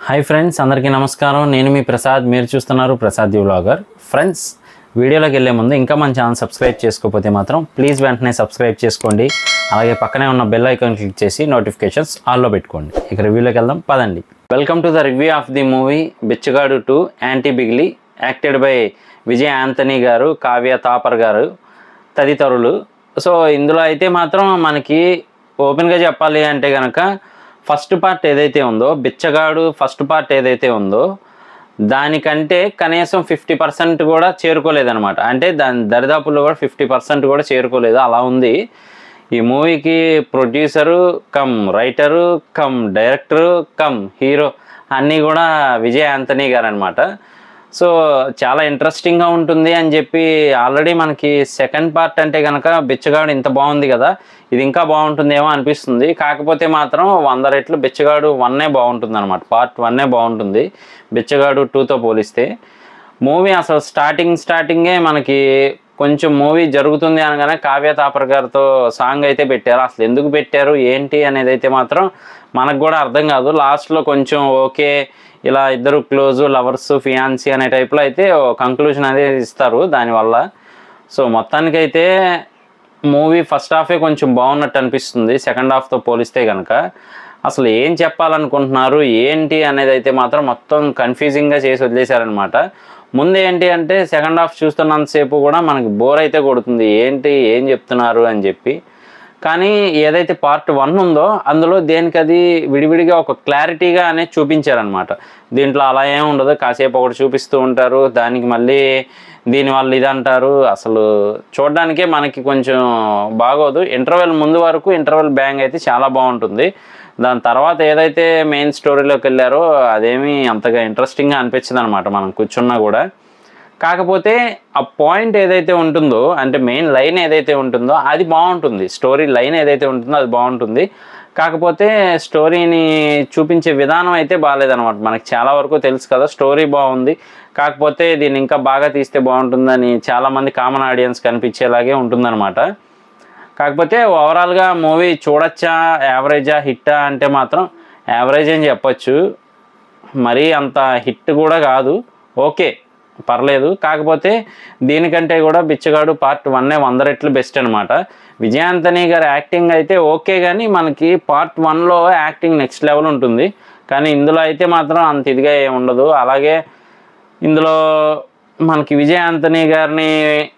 Hi friends, అందరికీ నమస్కారం. నేను మీ ప్రసాద్. మీరు చూస్తున్నారు ప్రసాద్వ్లాగర్. ఫ్రెండ్స్, వీడియోలోకి వెళ్ళే ముందు ఇంకా మన ఛానల్ సబ్స్క్రైబ్ చేసుకోకపోతే మాత్రం ప్లీజ్ వెంటనే సబ్స్క్రైబ్ చేసుకోండి. అలాగే పక్కనే ఉన్న బెల్ ఐకాన్ క్లిక్ చేసి నోటిఫికేషన్స్ ఆల్లో పెట్టుకోండి. ఇక రివ్యూలోకి వెళ్దాం, పదండి. Welcome to the review of the movie Bichagadu 2 యాంటీ బిగ్లీ, యాక్టెడ్ బై విజయ్, ఆంథనీ గారు, కావ్య, థాపర్ గారు తదితరులు. సో ఇందులో అయితే మాత్రం మనకి ఓపెన్గా చెప్పాలి అంటే కనుక ఫస్ట్ పార్ట్ ఏదైతే ఉందో, బిచ్చగాడు ఫస్ట్ పార్ట్ ఏదైతే ఉందో దానికంటే కనీసం 50% కూడా చేరుకోలేదన్నమాట. అంటే దాని దరిదాపుల్లో కూడా 50% కూడా చేరుకోలేదు, అలా ఉంది. ఈ మూవీకి producer cum writer cum director cum hero అన్నీ కూడా విజయ్, ఆంథనీ గారు అనమాట. సో చాలా ఇంట్రెస్టింగ్గా ఉంటుంది అని చెప్పి ఆల్రెడీ మనకి సెకండ్ పార్ట్ అంటే కనుక బిచ్చగాడు ఇంత బాగుంది కదా, ఇది ఇంకా బాగుంటుందేమో అనిపిస్తుంది. కాకపోతే మాత్రం 100 రెట్లు బిచ్చగాడు 1 బాగుంటుంది అనమాట. పార్ట్ 1 బాగుంటుంది బిచ్చగాడు 2తో పోలిస్తే. మూవీ అసలు స్టార్టింగే మనకి కొంచెం మూవీ జరుగుతుంది అనగానే కావ్య, థాపర్ గారితో సాంగ్ అయితే పెట్టారు. అసలు ఎందుకు పెట్టారు ఏంటి అనేది అయితే మాత్రం మనకు కూడా అర్థం కాదు. లాస్ట్లో కొంచెం ఓకే, ఇలా ఇద్దరు క్లోజు, లవర్స్, ఫియాన్సీ అనే టైప్లో అయితే కంక్లూజన్ అనేది ఇస్తారు దానివల్ల. సో మొత్తానికైతే మూవీ ఫస్ట్ హాఫే కొంచెం బాగున్నట్టు అనిపిస్తుంది సెకండ్ హాఫ్తో పోలిస్తే కనుక. అసలు ఏం చెప్పాలనుకుంటున్నారు ఏంటి అనేది అయితే మాత్రం మొత్తం కన్ఫ్యూజింగ్గా చేసి వదిలేశారనమాట. ముందు ఏంటి అంటే సెకండ్ హాఫ్ చూస్తున్నంతసేపు కూడా మనకి బోర్ అయితే కొడుతుంది, ఏంటి ఏం చెప్తున్నారు అని చెప్పి. కానీ ఏదైతే పార్ట్ 1 ఉందో అందులో దేనికి అది విడివిడిగా ఒక క్లారిటీగా అనేది చూపించారనమాట. దీంట్లో అలా ఏమి ఉండదు, కాసేపు ఒకటి చూపిస్తూ ఉంటారు, దానికి మళ్ళీ దీనివల్ల ఇది అంటారు. అసలు చూడడానికే మనకి కొంచెం బాగోదు. ఇంటర్వెల్ ముందు వరకు ఇంటర్వెల్ బ్యాంగ్ అయితే చాలా బాగుంటుంది. దాని తర్వాత ఏదైతే మెయిన్ స్టోరీలోకి వెళ్ళారో అదేమీ అంతగా ఇంట్రెస్టింగ్గా అనిపించదు అనమాట మనం కూర్చున్నా కూడా. కాకపోతే ఆ పాయింట్ ఏదైతే ఉంటుందో, అంటే మెయిన్ లైన్ ఏదైతే ఉంటుందో అది బాగుంటుంది. స్టోరీ లైన్ ఏదైతే ఉంటుందో అది బాగుంటుంది. కాకపోతే స్టోరీని చూపించే విధానం అయితే బాగాలేదనమాట. మనకి చాలా వరకు తెలుసు కదా, స్టోరీ బాగుంది, కాకపోతే దీన్ని ఇంకా బాగా తీస్తే బాగుంటుందని చాలామంది కామన్ ఆడియన్స్ కనిపించేలాగే ఉంటుందన్నమాట. కాకపోతే ఓవరాల్గా మూవీ చూడొచ్చా, యావరేజా, హిట్టా అంటే మాత్రం యావరేజ్ అని చెప్పచ్చు. మరీ అంత హిట్ కూడా కాదు, ఓకే పర్లేదు. కాకపోతే దీనికంటే కూడా బిచ్చగాడు పార్ట్ 1 100 రెట్లు బెస్ట్ అనమాట. విజయ్, ఆంథనీ గారి యాక్టింగ్ అయితే ఓకే, కానీ మనకి పార్ట్ 1లో యాక్టింగ్ నెక్స్ట్ లెవెల్ ఉంటుంది. కానీ ఇందులో అయితే మాత్రం అంత ఇదిగా ఏమి ఉండదు. అలాగే ఇందులో మనకి విజయ్, ఆంథనీ గారిని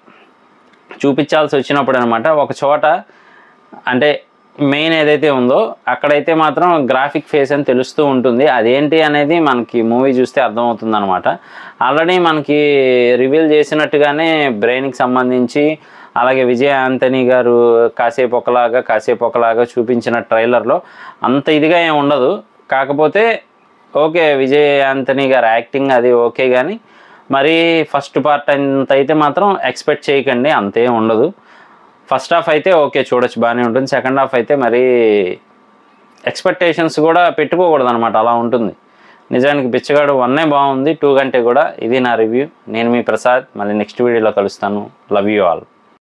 చూపించాల్సి వచ్చినప్పుడు అనమాట ఒక చోట, అంటే మెయిన్ ఏదైతే ఉందో అక్కడైతే మాత్రం గ్రాఫిక్ ఫేస్ అని తెలుస్తూ ఉంటుంది. అదేంటి అనేది మనకి మూవీ చూస్తే అర్థమవుతుంది అనమాట. ఆల్రెడీ మనకి రివీల్ చేసినట్టుగానే బ్రెయిన్కి సంబంధించి, అలాగే విజయ్, ఆంథనీ గారు కాసేపు ఒకలాగా చూపించిన ట్రైలర్లో అంత ఇదిగా ఏమి ఉండదు. కాకపోతే ఓకే, విజయ్, ఆంథనీ గారు యాక్టింగ్ అది ఓకే, కానీ మరి ఫస్ట్ పార్ట్ అంత అయితే మాత్రం ఎక్స్పెక్ట్ చేయకండి, అంతే ఉండదు. ఫస్ట్ హాఫ్ అయితే ఓకే చూడొచ్చు, బాగానే ఉంటుంది. సెకండ్ హాఫ్ అయితే మరి ఎక్స్పెక్టేషన్స్ కూడా పెట్టుకోకూడదు అనమాట, అలా ఉంటుంది. నిజానికి బిచ్చగాడు 1 బాగుంది, 2 కంటే కూడా. ఇది నా రివ్యూ. నేను మీ ప్రసాద్. మళ్ళీ నెక్స్ట్ వీడియోలో కలుస్తాను. Love you all.